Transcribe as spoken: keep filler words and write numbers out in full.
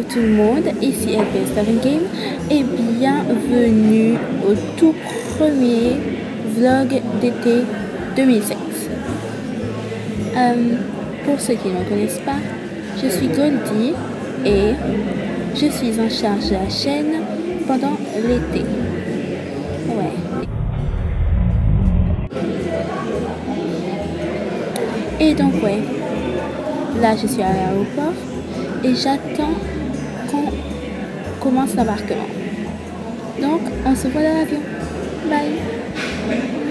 tout le monde, ici L P S Starring Game et bienvenue au tout premier vlog d'été deux mille seize. Euh, pour ceux qui ne me connaissent pas, je suis Goldie et je suis en charge de la chaîne pendant l'été. Ouais. Et donc ouais, là je suis à l'aéroport et j'attends qu'on commence l'embarquement. Donc on se voit dans l'avion. Bye.